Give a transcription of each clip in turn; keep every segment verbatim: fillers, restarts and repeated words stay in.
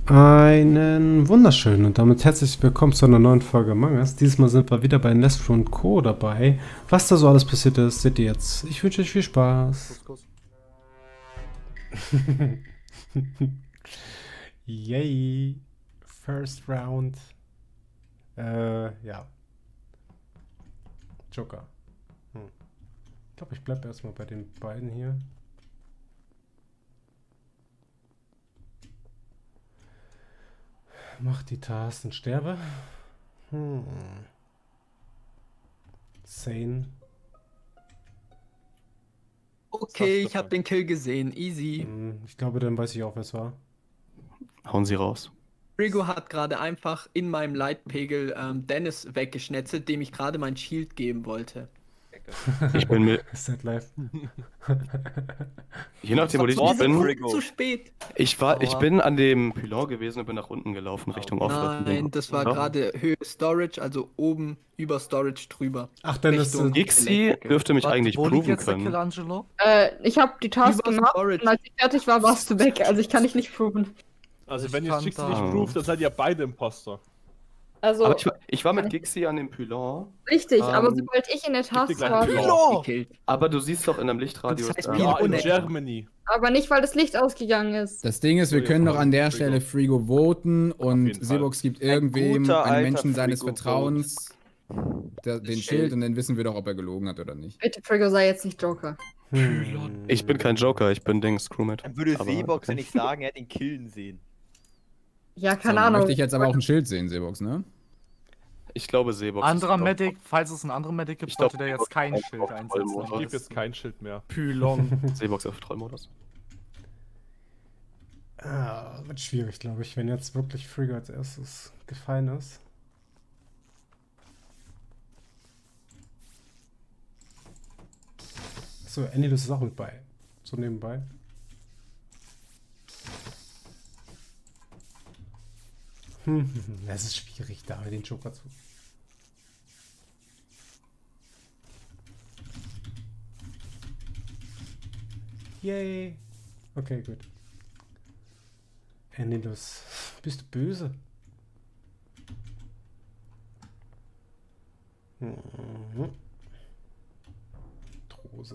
Einen wunderschönen und damit herzlich willkommen zu einer neuen Folge Among Us. Diesmal sind wir wieder bei Nestro und Co. dabei. Was da so alles passiert ist, seht ihr jetzt. Ich wünsche euch viel Spaß. Kuss, Kuss. Yay. First Round. Äh, ja. Joker. Hm. Ich glaube, ich bleibe erstmal bei den beiden hier. Mach die Tasten, sterbe. Hm. Sane. Okay, ich habe den Kill gesehen. Easy. Hm, ich glaube, dann weiß ich auch, wer es war. Hauen Sie raus. Frigo hat gerade einfach in meinem Leitpegel ähm, Dennis weggeschnetzelt, dem ich gerade mein Shield geben wollte. Ich bin mit. Set live. Je nachdem, wo ich Ich bin. bin zu spät. Ich war, ich bin an dem Pylon gewesen und bin nach unten gelaufen, Richtung Off. Nein, das war gerade Höhe Storage, also oben über Storage drüber. Ach, dann ist Richtung Gixi dürfte mich Warte, eigentlich wo liegt proven jetzt der können. Kill, Angelo? Äh, ich habe die Task Über gemacht Storage. und als ich fertig war, warst du weg. Also ich kann dich nicht proven. Also Ich wenn ihr fand Chicks da- nicht proved, dann seid ihr beide Imposter. Also, Aber ich, war- ich war mit Gixi an dem Pylon. richtig, ähm, aber sobald ich in der dir Task gleich war, einen Pylon gekillt. Aber du siehst doch in einem Lichtradius. Das heißt, ähm, Pylon Ja, in Unendlich. Germany. aber nicht, weil das Licht ausgegangen ist. Das Ding ist, wir können doch an der Stelle Frigo voten und jeden Fall. Seebox gibt irgendwem, guter, einem alter Menschen seines Frigo Vertrauens, der, den Schild. Schild und dann wissen wir doch, ob er gelogen hat oder nicht. Bitte, Frigo, sei jetzt nicht Joker. Hm. Ich bin kein Joker, ich bin Dings, Crewmate. Dann würde Aber- Seebox ja nicht sagen, er hat ihn killen sehen. Ja, So, keine Ahnung. möchte ich jetzt aber auch ein Schild sehen, Seebox, ne? Ich glaube, Seebox. Anderer ist Medic, falls es einen anderen Medic gibt, Ich glaub, sollte der jetzt kein auf- Schild auf einsetzen. Vollmodus. Ich aber gebe das jetzt kein Schild mehr. Pylon. Seebox auf Trollmodus. Ah, wird schwierig, glaube ich, wenn jetzt wirklich Frigga als erstes gefallen ist. So, Annelies ist auch mit bei. So nebenbei. Hm, das ist schwierig, da den Joker zu. Yay. Okay, gut. Annelies, bist du böse? Mhm. Trose.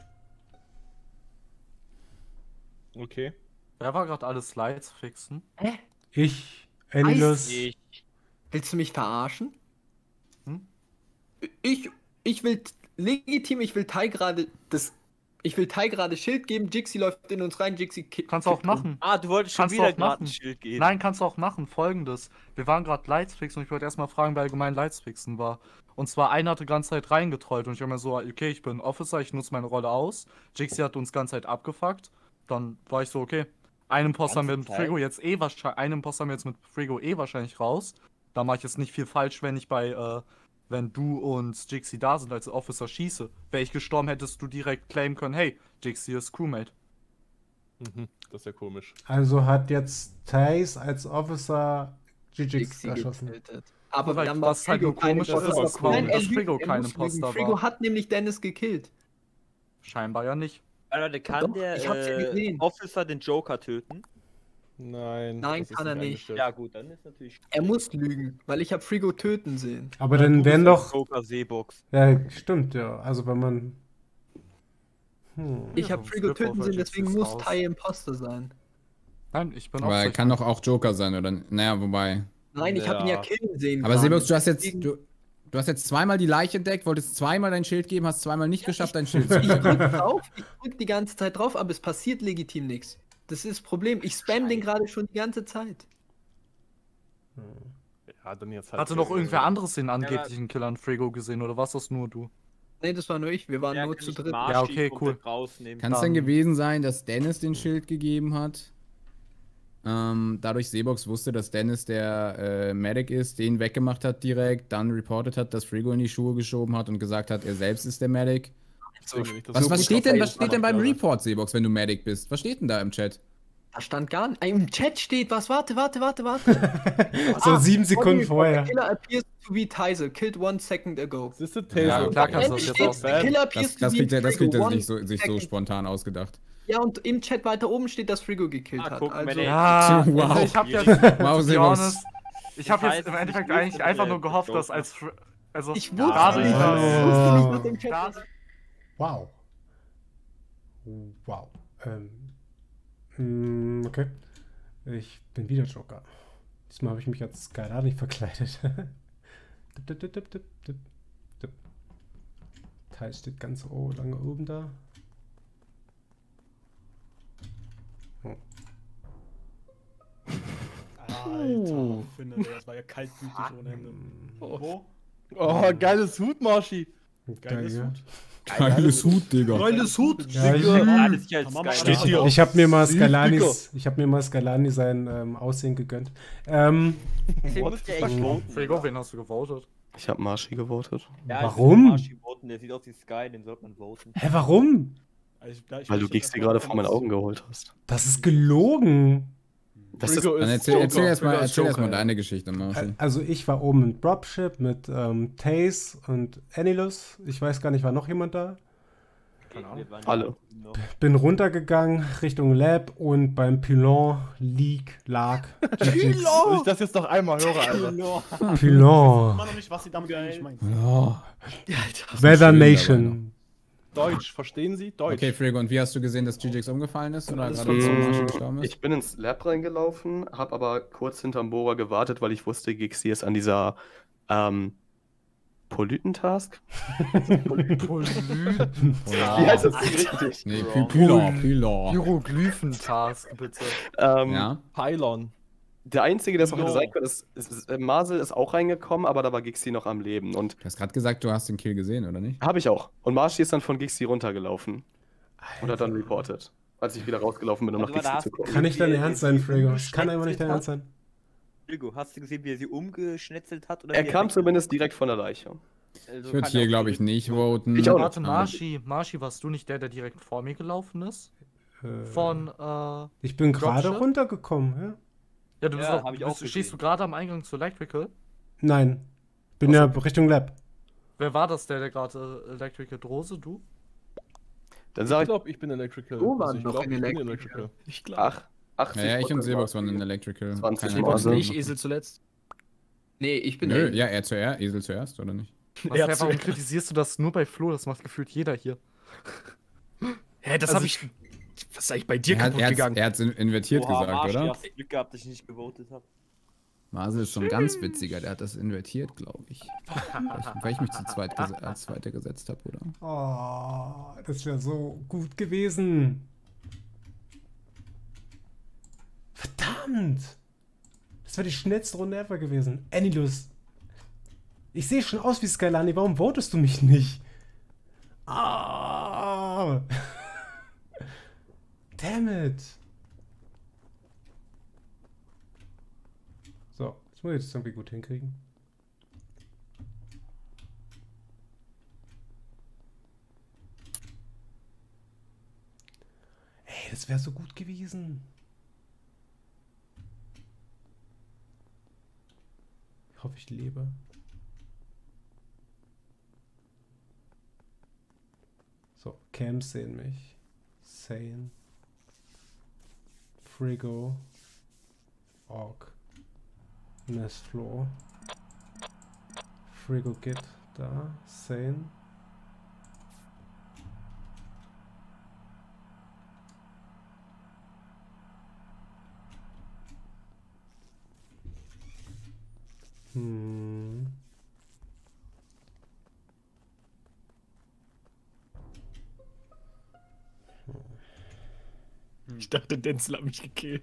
Okay. Wer war gerade alle Slides fixen? Ich, Annelies. Ich. Willst du mich verarschen? Hm? Ich, ich will legitim, ich will Tai gerade das. Ich will Tai gerade Schild geben, Jixi läuft in uns rein, Jixi ki- Kannst du auch kippt um. machen. Ah, du wolltest schon Kannst du wieder auch gerade machen. ein Schild geben. Nein, kannst du auch machen. Folgendes. Wir waren gerade Lights fixen und ich wollte erstmal fragen, wer allgemein Lights fixen war. Und zwar einer hatte die ganze Zeit reingetrollt und ich war mir so, okay, ich bin Officer, ich nutze meine Rolle aus. Jixi hat uns die ganze Zeit abgefuckt. Dann war ich so, okay. Einen Imposter haben wir mit Ganze Zeit? Frigo jetzt eh wahrscheinlich, einen Imposter haben wir jetzt mit Frigo eh wahrscheinlich raus. Da mache ich jetzt nicht viel falsch, wenn ich bei, äh, wenn du und Jixi da sind als Officer schieße. Wäre ich gestorben, hättest du direkt claimen können, hey, Jixi ist Crewmate. Mhm. Das ist ja komisch. Also hat jetzt Thais als Officer G G Jixi erschossen. getötet. Aber Korrekt, dann war was halt Frigo nur kein komisch ist, Imposter. ist, Nein, warum er dass lügt, Frigo er kein muss Imposter lügen. war. Frigo hat nämlich Dennis gekillt. Scheinbar ja nicht. Leute, kann Doch, der ich hab's ja äh, gesehen. Officer den Joker töten? Nein. Nein, das ist kann er nicht. eingestellt. Ja gut, dann ist natürlich... Er muss lügen, weil ich habe Frigo töten sehen. Aber Ja, dann du wären bist doch. der Joker Seebox. Ja, stimmt, ja. Also wenn man. Hm. Ich habe sonst Frigo Flip töten over sehen, Jixi deswegen ist muss raus. Tai Imposter sein. Nein, ich bin auch Aber er sicher. kann doch auch Joker sein, oder? Naja, wobei. Nein, ich habe ihn ja Ja. killen sehen. Aber gerade. Seebox, du hast jetzt, Deswegen- du, du hast jetzt zweimal die Leiche entdeckt, wolltest zweimal dein Schild geben, hast zweimal nicht geschafft, dein Schild zu Ich geben. drück drauf, ich drück die ganze Zeit drauf, aber es passiert legitim nichts. Das ist das Problem. Ich spam den gerade schon die ganze Zeit. Ja, dann jetzt halt. Hatte noch irgendwer anderes den aber- angeblichen Killer an Frigo gesehen oder was das nur du? Nee, das war nur ich. Wir waren Ja, nur kann zu ich dritt. Marschi Ja, okay, komplett cool. rausnehmen. Kann es Dann- denn gewesen sein, dass Dennis den Schild gegeben hat? Ähm, dadurch Seebox wusste, dass Dennis der äh, Medic ist, den weggemacht hat direkt, dann reportet hat, dass Frigo in die Schuhe geschoben hat und gesagt hat, er selbst ist der Medic. Deswegen nicht, das Was, so was gut steht denn, auf was jeden steht denn Fall beim noch Report, Seebox, wenn du Medic bist? Was steht denn da im Chat? Da stand gar nicht. Im Chat steht was. Warte, warte, warte, warte. So Ah, sieben Sekunden body report, vorher. The killer appears to be Teisel. Killed one second ago. Siehst du, Ja, Taser? klar kannst du das Endlich jetzt steht's, auch the killer appears Das, to das be kriegt er, das kriegt er one sich so, sich so second. spontan ausgedacht. Ja, und im Chat weiter oben steht, dass Frigo gekillt Ah, hat. guck, Also, Medic. Ja, Wow. also ich habe jetzt, Wow, to be Sebos. honest, ich Ich habe weiß, jetzt im ich Endeffekt wusste, eigentlich einfach der nur gehofft, dass Joker. als, Fr- also ich wusste dadurch, nicht, dass, ich wusste nicht, was im Chat dadurch, Wow. Wow. Ähm. mm, Okay. Ich bin wieder Joker. Diesmal habe ich mich als Skalani verkleidet. Dip, dip, dip, dip, dip, dip, dip. Teil steht ganz oh, lange oben da. Oh. Alter, finde, das war ja kaltblütig ohne Ende. Wo? Oh, geiles Hut, Marschi. Geiles Geil, ja. Hut. Geiles Hut, Digga. Geiles Hut, Ja, ich- Ah, das ist ja als Mama geil. steht hier. Ich habe mir mal Sieh, Scalanis, ich habe mir mal Scalani sein ähm, Aussehen gegönnt. Ähm, Deswegen müsst ihr echt voten. Frigo, wen hast du gewotet? Ich habe Marschi gewotet. Ja, Warum? ich will Marschi voten, der sieht aus wie Sky, den sollte man voten. hä, warum? Also ich- ich Weil du möchte Gixi erstmal gerade vor meinen davon Augen geholt hast. Das ist gelogen. Das ist, Frigo Dann ist erzähl, erzähl Joker. erstmal Frigo ist erzähl erst mal Joker, ja. deine Geschichte, Marshall. Also ich war oben in Dropship mit ähm, Taze und Anilus. Ich weiß gar nicht, war noch jemand da? Keine Ahnung. Alle. Bin runtergegangen Richtung Lab und beim Pilon League lag G-Jix. Wenn ich das jetzt noch einmal höre, Alter. Pilon. immer noch nicht, was sie damit eigentlich meint. Ja. ist Weather schön Nation. Deutsch, verstehen Sie? Deutsch. Okay, Frigo, und wie hast du gesehen, dass G-Jix umgefallen ist? Oder Alles gerade gut. so Marshall gestorben ist? Ich bin ins Lab reingelaufen, habe aber kurz hinterm Bohrer gewartet, weil ich wusste, Gixi ist an dieser ähm, Polytentask. Wie heißt das denn richtig? Nee, Py- Pylon, Pylon. Hieroglyphen-Task, bitte. Ähm, Ja. Pylon. Der Einzige, der es noch hätte Pylon. sein können, ist, ist, ist äh, Marcel ist auch reingekommen, aber da war Gixi noch am Leben. Und Du hast gerade gesagt, du hast den Kill gesehen, oder nicht? habe ich auch. Und Marschi ist dann von Gixi runtergelaufen und hat dann reported, als ich wieder rausgelaufen bin, um Also, nach da Gixi hast zu du- gucken. Kann nicht dein Wie- Ernst wie- sein, wie Frigo. Das kann einfach nicht dein umgeschnetzelt Ernst sein. Frigo, hast du gesehen, wie er sie umgeschnetzelt hat? Oder Er wie kam weg- zumindest direkt von der Leiche. Also Ich würde kann hier, er auch glaube ich, zurück- nicht voten. Ich auch nicht. Warte, Marschi, Marschi, warst du nicht der, der direkt vor mir gelaufen ist? Äh, Von, äh, ja, Ich bin gerade Dropship? runtergekommen, ja? du bist Ja, doch, hab ich bist, auch stehst gesehen. du gerade am Eingang zu Electrical? Nein. Bin ja Richtung Lab. Wer war das, der, der gerade äh, Electrical Drose, du? Dann Ich sag ich, glaube, ich bin Electrical. Wo waren ich noch glaub, in ich bin Electrical? Ich glaube. ach, achtzig Ja, ja, ich und Prozent Seebox waren Marschi. in Electrical. zwanzig Keine Seebox Ahnung. nicht, Esel zuletzt. Nee, ich bin Nö, der- ja, er zuerst, Esel zuerst, oder nicht? Was, Ja, hä, warum zu- kritisierst du das nur bei Flo? Das macht gefühlt jeder hier. Hä, das Also habe ich. Was ist eigentlich bei dir Er hat kaputt er gegangen? hat's- er hat's in- invertiert Oha, gesagt, Marschi, oder? hast du Glück gehabt, dass ich nicht gewotet habe. Marcel ist schon ganz witziger, der hat das invertiert, glaube ich. Weil ich. Weil ich mich zu zweit ges als Zweiter gesetzt habe, oder? Oh, das wäre so gut gewesen. Verdammt. Das wäre die schnellste Runde ever gewesen. Anilus. Ich sehe schon aus wie Skylani. Warum votest du mich nicht? Ah. Damn it. So, das muss ich jetzt irgendwie gut hinkriegen. Ey, das wäre so gut gewesen. Ich hoffe, ich lebe. So, Camps sehen mich. Sane. Frigo. Orc. Nestfloor. Frigo Git da. Sane. Hm. Ich dachte, Denzel hat mich gekillt.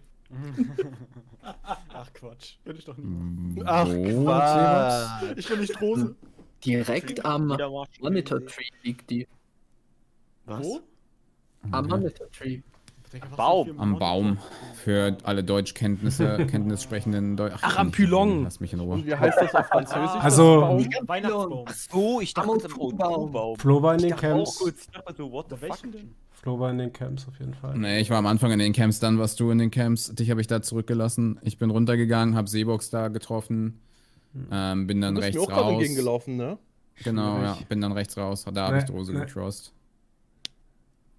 Ach Quatsch. Bin ich doch nicht. Ach, Wo, Quatsch. Seebox? Ich bin nicht Rose. Direkt am Wieder Marschi Monitor gesehen. Tree liegt die. Was? Wo? Am Monitor Tree. Baum. Am Baum. Für alle Deutschkenntnisse, kenntnissprechenden Deu Ach, am Pylon. Lass mich in Ruhe. Und wie heißt das auf Französisch? Also- Das Baum? Weihnachtsbaum. Ach so, ich dachte, Am es ist O ein zwei O zwei-Baum. Flo war in Ich den dachte auch Camps. kurz, ich dachte so, what the Bei fuck? welchen denn? Flo war in den Camps auf jeden Fall. Nee, ich war am Anfang in den Camps, dann warst du in den Camps. Dich habe ich da zurückgelassen. Ich bin runtergegangen, habe Seebox da getroffen. Ähm, bin dann Du bist rechts mir auch gerade raus. entgegengelaufen, ne? Genau, ja. Schwierig. Bin dann rechts raus. Da habe Nee, ich Drose nee. gecrossed.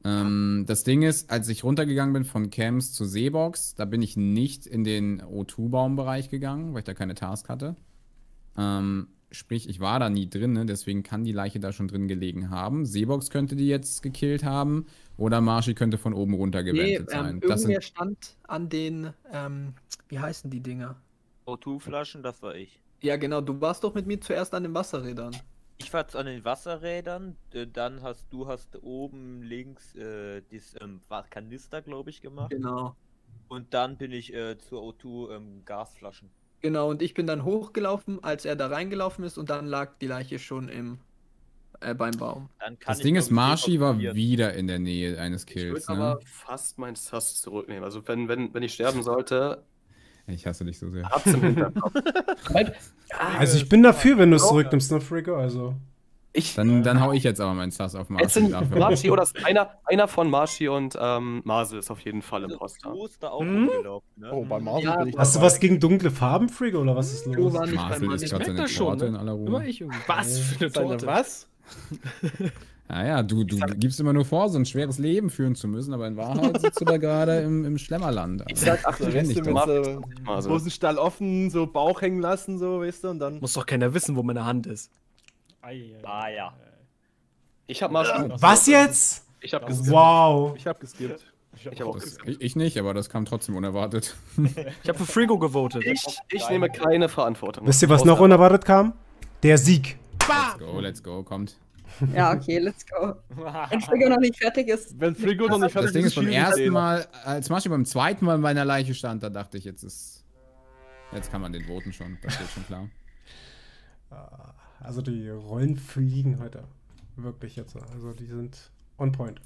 Ähm, das Ding ist, als ich runtergegangen bin von Camps zu Seebox, da bin ich nicht in den O zwei Baum-Bereich gegangen, weil ich da keine Task hatte. Ähm, sprich, ich war da nie drin, ne? Deswegen kann die Leiche da schon drin gelegen haben. Seebox könnte die jetzt gekillt haben oder Marschi könnte von oben runter Nee, gewendet ähm, sein. Das irgendwer sind, stand an den, ähm, wie heißen die Dinger? O zwei Flaschen, das war ich. Ja, genau, du warst doch mit mir zuerst an den Wasserrädern. Ich war an den Wasserrädern, äh, dann hast du hast oben links äh, das ähm, war Kanister, glaube ich, gemacht. Genau. Und dann bin ich äh, zur O zwei ähm, Gasflaschen. Genau, und ich bin dann hochgelaufen, als er da reingelaufen ist und dann lag die Leiche schon im äh, beim Baum. Dann kann das ich, Ding glaub ist, ich, Marschi war probieren. wieder in der Nähe eines Ich würde Kills, ne? aber fast meinen Sass zurücknehmen. Also wenn, wenn, wenn ich sterben sollte, Ich hasse dich so sehr. hab's im Hinterkopf. Also ich bin dafür, wenn du es zurücknimmst, ne, Frigo, also. Ich, Dann, dann hau ich jetzt aber meinen Sass auf es Marschi sind dafür. Marschi oder es- einer, einer von Marschi und ähm, Marcel ist auf jeden Fall Also, Imposter. Du ist da auch Hm? rumgelaufen, ne? Oh, bei Marvel Ja, bin ich Hast du dabei. was gegen dunkle Farben, Frigo, oder was ist Du los? war nicht Marcel beim Mann. ist Ich gerade merk seine das schon, Torte ne? in aller Immer Ruhe. ich irgendwie. Was für eine Seine Torte. was? Naja, du, du gibst immer nur vor, so ein schweres Leben führen zu müssen, aber in Wahrheit sitzt du da gerade im, im Schlemmerland. Ich sag, ach, So du kenn ich weißt du, das. wenn sie Marcel. Hosenstall offen, so Bauch hängen lassen, so, weißt du, und dann. Muss doch keiner wissen, wo meine Hand ist. Ah ja. Ich hab Marschi. Was jetzt? Ich hab Das geskippt. Wow. Ich hab geskippt. Ich hab auch Das, geskippt. ich, ich nicht, aber das kam trotzdem unerwartet. Ich habe für Frigo gewotet. Ich, ich nehme keine Verantwortung. Wisst ihr, was noch unerwartet kam? Der Sieg. Let's go, let's go, kommt. Ja, okay, let's go. Wenn Frigo noch nicht fertig ist. Wenn Frigo noch nicht fertig Das Ding ist, beim schwierig ersten sehen. Mal, als Marschi beim zweiten Mal in meiner Leiche stand, da dachte ich, jetzt ist. Jetzt kann man den voten schon, das geht schon klar. Also die Rollen fliegen heute. Wirklich jetzt. Also die sind on point.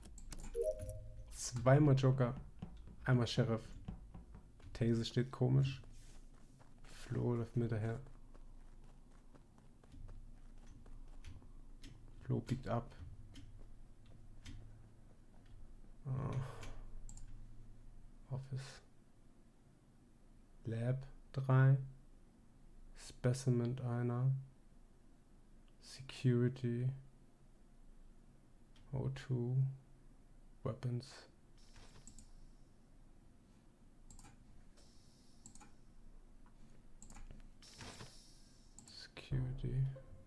Zweimal Joker, einmal Sheriff. Tase steht komisch. Flo läuft mir daher. Flo biegt ab. Ah. Office. Lab drei. Specimen einer. Security. O zwei. Weapons. Security.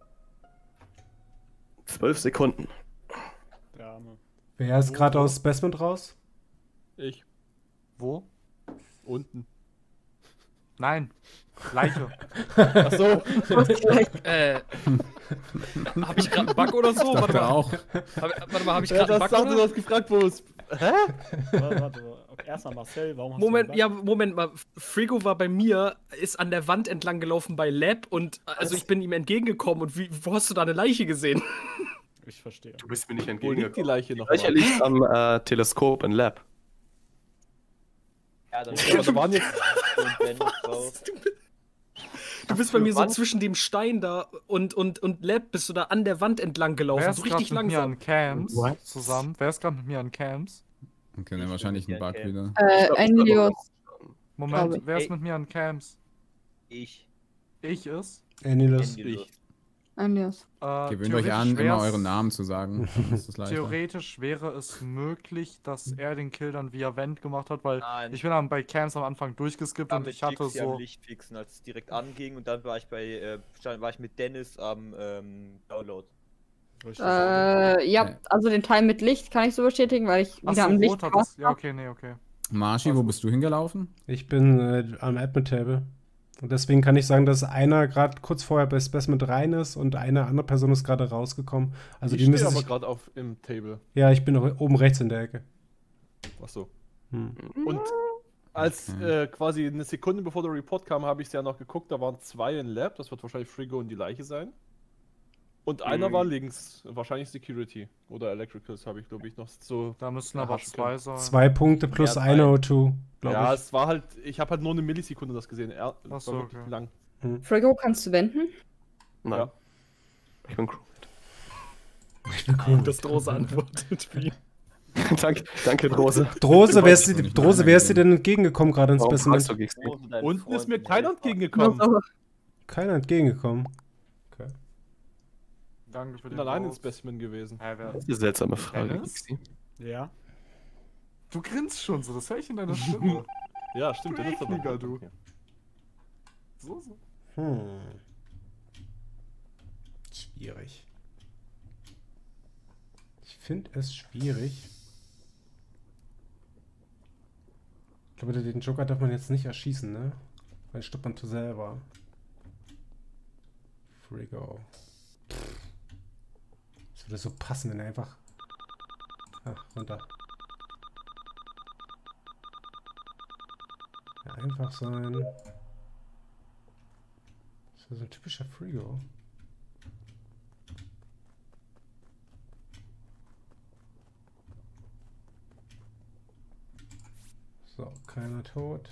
Zwölf Sekunden. Drama. Wer ist gerade aus Specimen raus? Ich. Wo? Unten. Nein. Leiche. Achso. Äh. Hab ich gerade einen Bug oder so? Warte Dachte mal. auch. Hab, warte mal, hab ich Ja, gerade einen das Bug sagt, du oder? hast gefragt, wo es. Hä? Warte, warte. Okay, erstmal Marcel, warum hast Moment, du ja, Moment mal. Frigo war bei mir, ist an der Wand entlang gelaufen bei Lab und also ich bin ihm entgegengekommen und wie, wo hast du da eine Leiche gesehen? Ich verstehe. Du bist mir nicht Wo liegt die entgegengekommen. Leiche noch? Welcher mal? liegt am äh, Teleskop in Lab? Ja, dann Aber da waren jetzt. und Dennis drauf. Du bist bei mir so Wann? zwischen dem Stein da und, und, und Lab bist du da an der Wand entlang gelaufen, Wer so ist gerade richtig mit mir langsam. an Camps What? zusammen? Wer ist gerade mit mir an Camps? Okay, dann Ich wahrscheinlich bin ein Bug ja wieder. Äh, glaub, ein ich Leos. Moment, Glaube. wer ist Ey. mit mir an Camps? Ich. Ich ist? Annihilus. Endlos. Ein Leos. Äh, Gewöhnt euch an, theoretisch immer wär's- euren Namen zu sagen. Dann ist es leichter. Theoretisch wäre es möglich, dass er den Kill dann via Vent gemacht hat, weil Nein. ich bin dann bei Camps am Anfang durchgeskippt war und mit ich hatte Jixi am so. Licht fixen, als es direkt anging und dann war ich bei äh, stand, war ich mit Dennis am ähm, Download. Äh, ja, also den Teil mit Licht kann ich so bestätigen, weil ich wieder Achso, am Licht rot hat war. das. Ja, okay, nee, okay. Marschi, wo bist du hingelaufen? Ich bin äh, am Admin-Table. Und deswegen kann ich sagen, dass einer gerade kurz vorher bei Specimen rein ist und eine andere Person ist gerade rausgekommen. Also ich die stehe müssen aber sich... gerade auf im Table. Ja, ich bin noch oben rechts in der Ecke. Achso. Hm. Und als Okay. äh, quasi eine Sekunde bevor der Report kam, habe ich es ja noch geguckt, da waren zwei in Lab, das wird wahrscheinlich Frigo und die Leiche sein. Und einer Mhm. war links, wahrscheinlich Security oder Electricals habe ich, glaube ich, noch so. Da müssten Ja, aber hast du zwei können. sein. Zwei Punkte plus Ja, eine drei. O zwei, glaube Ja, ich. es war halt, ich habe halt nur eine Millisekunde das gesehen. Er, Ach das so, war wirklich okay. lang. Frigo, kannst du wenden? Nein. Ja. Ich bin Crew. Gut, dass Drose antwortet. danke, danke, Drose. Drose, wer ist, Ich dir- nicht Drose, mehr wer ist dir eingehen. denn entgegengekommen gerade ins Warum Specimen? fragst du gegen mich? Große deine Unten ist mir Freunde, keiner ey. entgegengekommen. Aber Keiner entgegengekommen. Okay. Danke für Ich den bin allein im Vote. Specimen gewesen. Hä, wer? Das ist eine seltsame Frage. Dennis? Gixi. Ja. Du grinst schon so, das höre ich in deiner Stimme. Ja, stimmt. Du Der nutzt aber ekliger, nicht. du. Okay. So, so. Hm. Schwierig. Ich finde es schwierig. Ich glaube, den Joker darf man jetzt nicht erschießen, ne? Weil stirbt man zu selber. Frigo. Das würde so passen, wenn er einfach... Ah, runter. Ja, einfach sein. Das ist so ein typischer Frigo. So, keiner tot.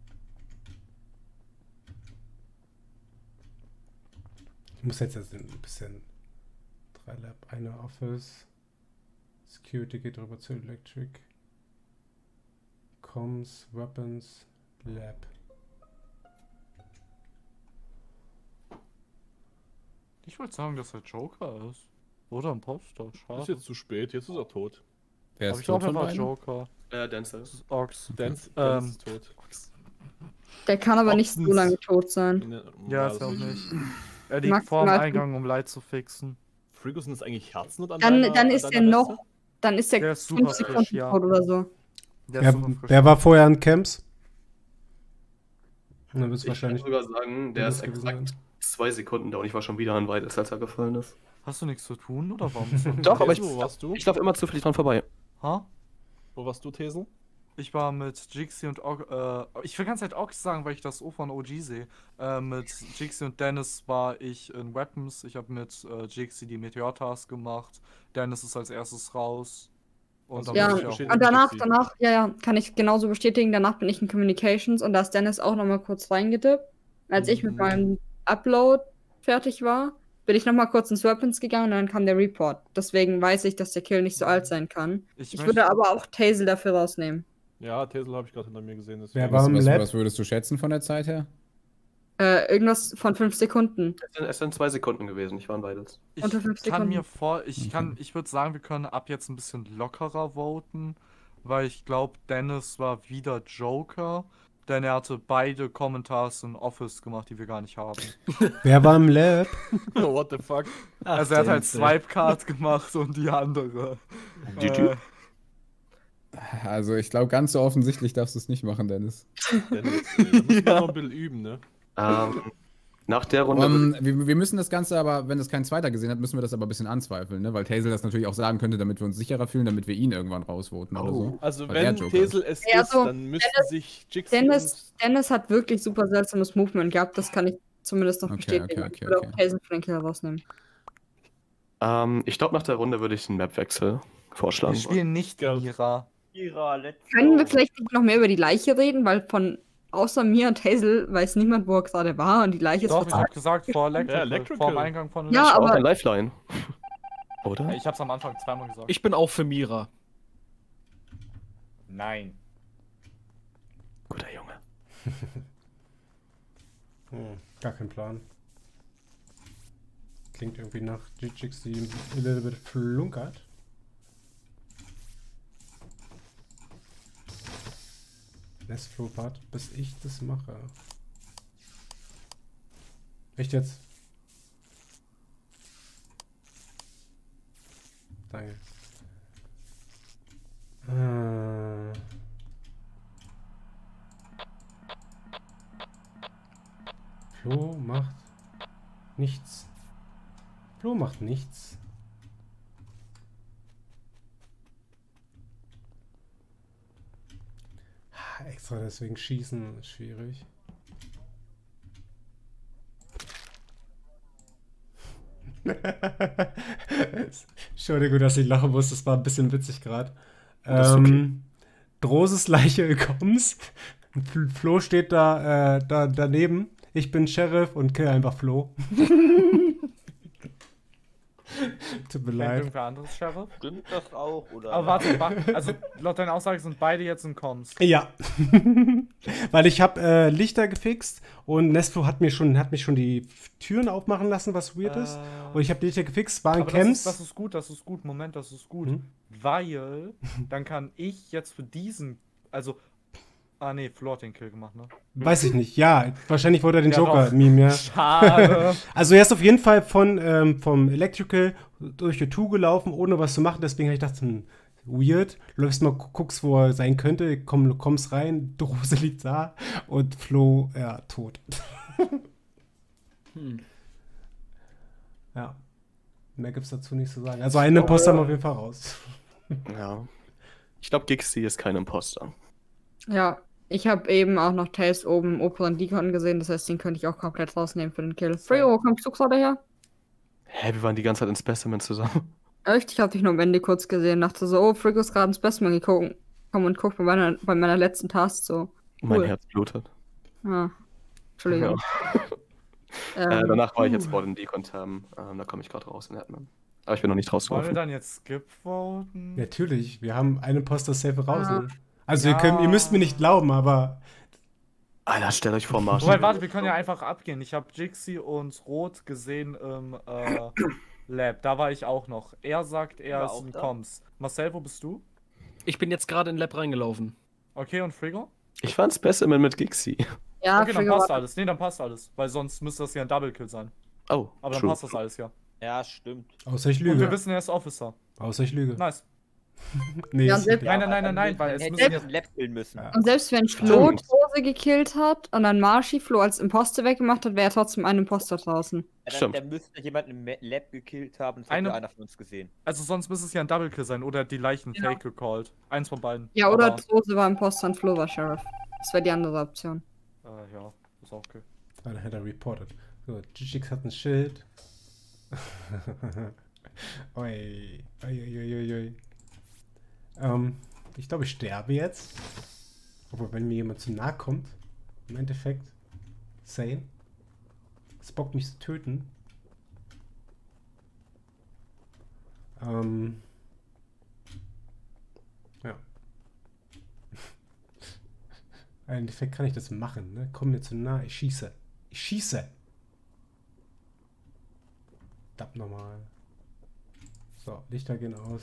Ich muss jetzt, jetzt ein bisschen... drei Lab, eine Office. Security geht rüber zu Electric. Comms, Weapons, Lab. Ich wollte sagen, dass er Joker ist. Oder ein Poster. Schade. Ist jetzt zu spät, jetzt ist er tot. Wer Aber ist ich tot glaube, er von war beiden? Joker. Äh, Dancer. Das ist Ox. Dance, Ähm, Dance ist tot. Der kann aber nicht so Oxens. lange tot sein. Ne, Ja, das ist er auch ist- nicht. Er liegt Maximal vorm fünf- Eingang, um Light zu fixen. Frigo, sind das eigentlich Herzen an Dann, deiner- dann an ist deiner er noch. Weste? Dann ist Der er ist super fünf frisch, Sekunden ja. tot oder so. Der Wer, ist super frisch. wer war vorher an Camps? Dann wird es Ich wahrscheinlich... kann sogar sagen, der das ist gewesen exakt zwei Sekunden da und ich war schon wieder an Weides, als er gefallen ist. Hast du nichts zu tun oder warum? bist du- Doch, aber ich, Tesel, wo warst du? ich laufe immer zufällig dran vorbei. Ha? Wo warst du, Tesel? Ich war mit Jixi und Og äh, ich will ganz Zeit Ox sagen, weil ich das O von O G sehe. Äh, mit Jixi und Dennis war ich in Weapons. Ich habe mit äh, Jixi die Meteor-Task gemacht. Dennis ist als erstes raus. Und Also dann Ja, bin ich auch besteht- und danach, Jixi. danach, ja, ja, kann ich genauso bestätigen. Danach bin ich in Communications und da ist Dennis auch nochmal kurz reingedippt. Als ich mit Mhm. meinem Upload fertig war, bin ich nochmal kurz ins Weapons gegangen und dann kam der Report. Deswegen weiß ich, dass der Kill nicht so alt sein kann. Ich, Ich möchte- würde aber auch Tazel dafür rausnehmen. Ja, Tesel habe ich gerade hinter mir gesehen. Wer deswegen- war Was, im was, Lab? was würdest du schätzen von der Zeit her? Äh, irgendwas von fünf Sekunden. Es sind, es sind zwei Sekunden gewesen, ich war an Weides. Ich Unter fünf kann Sekunden. mir vor, ich kann, ich würde sagen, wir können ab jetzt ein bisschen lockerer voten, weil ich glaube, Dennis war wieder Joker, denn er hatte beide Kommentars in Office gemacht, die wir gar nicht haben. Wer war im Lab? What the fuck? Also er hat halt Swipecard gemacht und die andere. G G. Äh, Also ich glaube, ganz so offensichtlich darfst du es nicht machen, Dennis. Dennis, ey, da muss man Ja. noch ein bisschen üben, ne? Ähm, nach der Runde. Um, wir, wir müssen das Ganze aber, wenn das kein Zweiter gesehen hat, müssen wir das aber ein bisschen anzweifeln, ne? Weil Tazel das natürlich auch sagen könnte, damit wir uns sicherer fühlen, damit wir ihn irgendwann rausvoten oder so. Also Weil er wenn Joker Tesel es Ja, ist, so, dann müssten Dennis- sich Jixi Dennis, Dennis hat wirklich super seltsames Movement gehabt, das kann ich zumindest noch Okay, bestätigen. okay, okay, ich würde okay. auch Tazel für den Kill rausnehmen. ähm, ich glaube, nach der Runde würde ich einen Mapwechsel wir vorschlagen. spielen nicht Ja. Mira. Ira, let's Können go. wir vielleicht nicht noch mehr über die Leiche reden, weil von außer mir und Hazel weiß niemand, wo er gerade war und die Leiche ist Doch, ich total. hab gesagt, vor Electrical, Electrical. vor dem Eingang von Ja, Ich war auch aber- ein Lifeline. Oder? Ich hab's am Anfang zweimal gesagt. Ich bin auch für Mira. Nein. Guter Junge. Hm, gar kein Plan. Klingt irgendwie nach Jixi, die ein little bit flunkert. Nestflopart, bis ich das mache. Echt jetzt? Danke. Äh. Flo macht nichts. Flo macht nichts. Ah, extra deswegen schießen ist schwierig. Entschuldigung, dass ich lachen muss, das war ein bisschen witzig gerade. Das ist okay. Ähm, Droses Leiche kommst. Flo steht da, äh, da daneben. Ich bin Sheriff und kill einfach Flo. Tut mir Kennt leid. irgendwer anderes Sheriff? Stimmt das auch? Oder? Aber warte, wa- also laut deiner Aussage sind beide jetzt in Comms. Ja. Weil ich habe äh, Lichter gefixt und Nestflo hat mir schon, hat mich schon die Türen aufmachen lassen, was weird ist. Äh, Und ich habe die Lichter gefixt, waren Aber das Camps. ist, das ist gut, das ist gut. Moment, das ist gut. Hm? Weil dann kann ich jetzt für diesen, also, ah nee, Flo hat den Kill gemacht, ne? Weiß ich nicht. Ja, wahrscheinlich wollte er den Ja, doch. Joker-Meme, ja. Schade. Also er ist auf jeden Fall von, ähm, vom Electrical durch die Tour gelaufen, ohne was zu machen. Deswegen habe ich gedacht, hm, weird. Läufst mal, guckst, wo er sein könnte, komm, kommst rein, Drose liegt da und Flo, ja, tot. Hm. Ja. Mehr gibt's dazu nicht zu sagen. Also einen Imposter haben wir auf jeden Fall raus. Ja. Ich glaube, Gixi ist kein Imposter. Ja, ich habe eben auch noch Tails oben im oberen Deacon gesehen, das heißt, den könnte ich auch komplett rausnehmen für den Kill. Frio, wo kommst du gerade her? Hä, wir waren die ganze Zeit in Specimen zusammen. Echt? Ich habe dich nur am Ende kurz gesehen, dachte so, oh, Frigo ist gerade ins Specimen gekommen und guckt bei meiner, bei meiner letzten Task so. Mein Cool. Herz blutet. Ah, Entschuldigung. Äh, Ähm, danach war ich jetzt vor den Decon-Term. Ähm, da komme ich gerade raus in Admin. Aber ich bin noch nicht Wollen wir rausgeworfen. dann jetzt Skip voten? Natürlich, wir haben einen Imposter safe raus. Ja. Ne? Also Ja. ihr, könnt, ihr müsst mir nicht glauben, aber Alter, stellt euch vor, Marsch. Wobei, warte, wir können ja einfach abgehen. Ich habe Jixi und Rot gesehen im äh, Lab. Da war ich auch noch. Er sagt, er War ist auch in da? Comms. Marcel, wo bist du? Ich bin jetzt gerade in Lab reingelaufen. Okay, und Frigo? Ich war ein Specimen mit Gixi. ja, Okay, dann Frigo passt war- alles. Nee, dann passt alles. Weil sonst müsste das ja ein Double Kill sein. Oh, Aber dann true. passt das alles ja. Ja, stimmt. außer ich Und wir lüge. wissen, er ist Officer. Außer ich lüge. Nice. Nee, Ja, ist selbst- nicht. Nein, nein, nein, dann nein, müssen- weil dann es hätten müssen wir jetzt- ein Lab killen müssen. Ja. Und selbst wenn Flo Stimmt. Tose gekillt hat und dann Marschi Flo als Imposter weggemacht hat, wäre trotzdem ein Imposter draußen. Ja, dann, Stimmt. dann müsste jemand im Ma- Lab gekillt haben, das hat Eine- nur einer von uns gesehen. Also sonst müsste es ja ein Double Kill sein oder die Leichen Ja. Fake gecallt. Eins von beiden. Ja, oder Aber, Tose war Imposter und Flo war Sheriff. Das wäre die andere Option. Äh, ja, ist auch okay. Ah, dann hat er reported. So, G-Chix hat ein Schild. Oi. Oi, oi, oi, oi, oi. Ähm, ich glaube, ich sterbe jetzt. Obwohl, wenn mir jemand zu nahe kommt, im Endeffekt, sane. Es bockt mich zu töten. Ähm. Ja. Im Endeffekt kann ich das machen, ne? Komm mir zu nah, ich schieße. Ich schieße. Dab nochmal. So, Lichter gehen aus.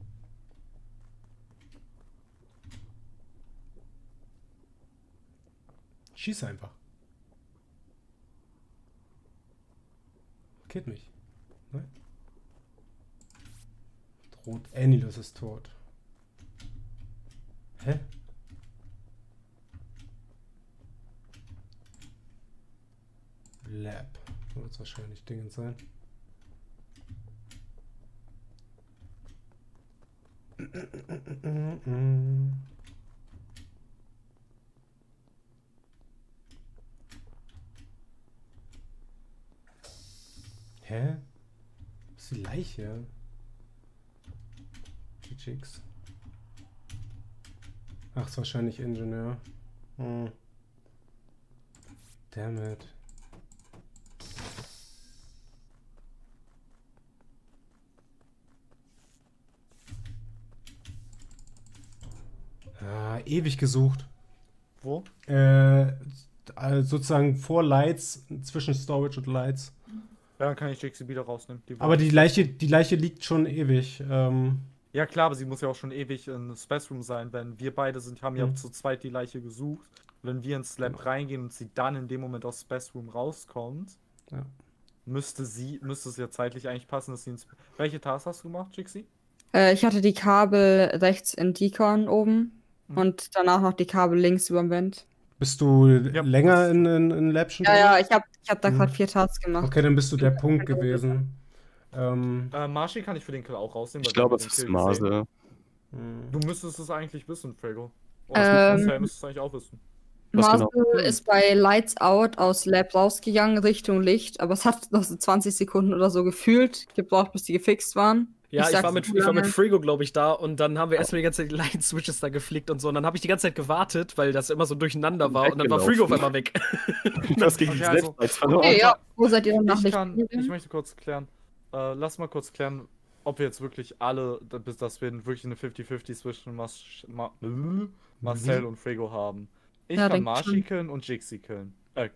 Ich schieße einfach. Killt mich. Ne? Rot. Anilus ist tot. Hä? Lab. Wird es wahrscheinlich Dingen sein. Hä? Was ist die Leiche? G-Chicks. Ach, ist wahrscheinlich Ingenieur. Hm. Damn it. Ah, ewig gesucht. Wo? Äh, also sozusagen vor Lights, zwischen Storage und Lights. Ja, dann kann ich Jixi wieder rausnehmen. Die Aber die Leiche, die Leiche liegt schon ewig. Ähm, Ja klar, aber sie muss ja auch schon ewig in Space Room sein, wenn wir beide sind, haben ja Mhm. zu zweit die Leiche gesucht. Wenn wir ins Lab reingehen und sie dann in dem Moment aus Space Room rauskommt, Ja. müsste sie, müsste es ja zeitlich eigentlich passen, dass sie ins... Welche Task hast du gemacht, Jixi? Äh, ich hatte die Kabel rechts in Deacon oben Mhm. und danach noch die Kabel links über dem Vent. bist du Ja. länger in, in, in Lab schon Ja, drin? ja, ich habe ich hab da Mhm. gerade vier Tasks gemacht. Okay, dann bist du der Punkt gewesen. Ähm, Äh, Marschi kann ich für den Kill auch rausnehmen. Ich weil wir glaube, haben es den ist Kill gesehen. Mase. hm. Du müsstest es eigentlich wissen, Frago. Oh, Ähm, Marcel müsste es eigentlich auch wissen. Was Marcel genau? ist bei Lights Out aus Lab rausgegangen, Richtung Licht, aber es hat noch so zwanzig Sekunden oder so gefühlt gebraucht, bis die gefixt waren. Ja, ich, sag's war mit, zu ich war mit lange. Frigo, glaube ich, da und dann haben wir erstmal die ganze Zeit die Light-Switches da geflickt und so. Und dann habe ich die ganze Zeit gewartet, weil das immer so durcheinander war. Und dann war Weggelaufen. Frigo auf einmal weg. Das gegen Okay, die also- Selbstpreis verloren. Okay, ja, wo seid ihr dann nach Ich, Licht kann, gegangen? ich möchte kurz klären. Äh, lass mal kurz klären, ob wir jetzt wirklich alle, bis dass wir wirklich eine fünfzig fünfzig zwischen Mas Ma Marcel und Frego haben. Ich Ja, kann denk Marshi schon. killen und Jixi killen. Äh.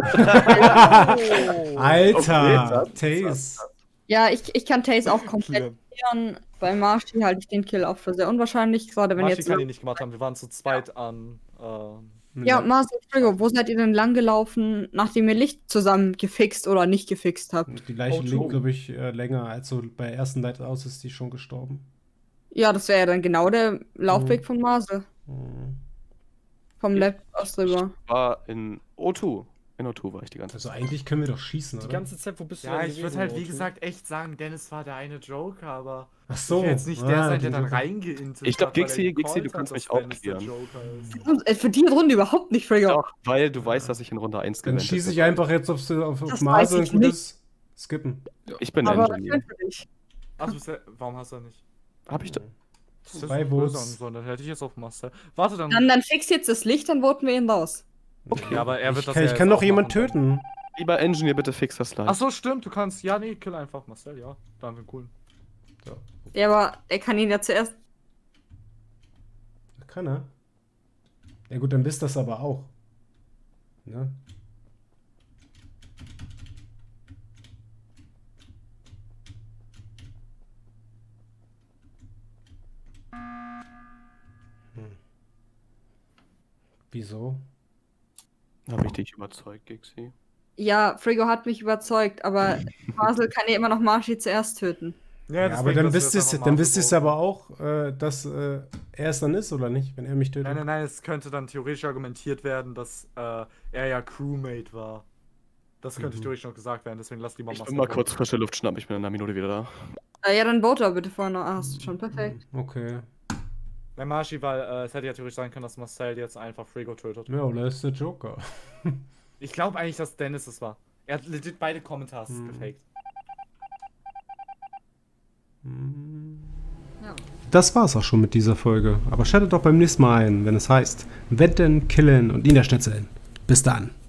Alter, Taze. Ja, ich, ich kann Taze auch komplett Schlimm. klären. Bei Marshi halte ich den Kill auch für sehr unwahrscheinlich, gerade wenn Marshi jetzt. kann ihn nicht gemacht haben, wir waren zu zweit an. Äh, Ja, Marcel, Frigo, wo seid ihr denn lang gelaufen, nachdem ihr Licht zusammen gefixt oder nicht gefixt habt? Die Leiche Oh, liegt, Joe. glaube ich, äh, länger. Also bei ersten Light aus ist die schon gestorben. Ja, das wäre ja dann genau der Laufweg Mhm. von Marcel. Mhm. Vom Lab aus drüber. War in O zwei. In O zwei war ich die ganze Also Zeit. eigentlich können wir doch schießen, Die oder? ganze Zeit, wo bist du ja, denn ich würde gewesen, halt wie Otto? gesagt echt sagen, Dennis war der eine Joker, aber Ach ich so. will jetzt nicht der Ah, sein, der die dann Joker. reingeintet Ich glaub, hat, weil er Gixi- Gixi, gecallt du kannst hat, mich dass Dennis der aufklären. Joker ist. Äh, Für die Runde überhaupt nicht, Frigo. Doch, weil du weißt, dass ich in Runde eins Dann gewendet schieße bin. ich einfach jetzt auf, auf, auf Das Marse weiß und ich gutes Skippen. Ich bin Aber Engineer. schön für dich. Ach, du bist ja, warum hast du nicht? Hab ich da. Das ist Zwei nicht böse Votes. an, sondern hätte ich jetzt auf Marcel. Warte dann. Dann, dann fix jetzt das Licht, dann voten wir ihn raus. Ja, aber er wird Ich das kann, ja ich jetzt kann doch auch jemand machen dann. töten. Lieber Engineer, bitte fix das Light. Ach so, stimmt, du kannst. Ja, nee, kill einfach Marcel, ja. Dann wir cool. Ja, aber er kann ihn ja zuerst. Kann er. Ja gut, dann wisst das aber auch. Ne? Hm. Wieso? Hab ich dich überzeugt, Gixi? Ja, Frigo hat mich überzeugt, aber Marcel kann ja immer noch Marshi zuerst töten. Ja, deswegen aber dann lassen wir wisst jetzt ihr einfach dann Marcel wisst ihr es voten. aber auch, äh, dass äh, er es dann ist, oder nicht? Wenn er mich tötet. Nein, nein, nein, es könnte dann theoretisch argumentiert werden, dass äh, er ja Crewmate war. Das könnte Mhm. theoretisch noch gesagt werden, deswegen lass die mal Ich will Marcel mal voten. kurz frische Luft schnappen, ich bin in einer Minute wieder da. Äh, ja, dann vote bitte vorne. Ah, hast du schon perfekt. Okay. Bei Marshi, weil äh, es hätte ja theoretisch sein können, dass Marcel jetzt einfach Frigo tötet. Ja, oder ist der Joker? Ich glaube eigentlich, dass Dennis es war. Er hat legit beide Kommentars Hm. gefaked. Ja. Das war's auch schon mit dieser Folge. Aber schaltet doch beim nächsten Mal ein, wenn es heißt Wetten, Killen und Niederschnitzeln. Bis dann.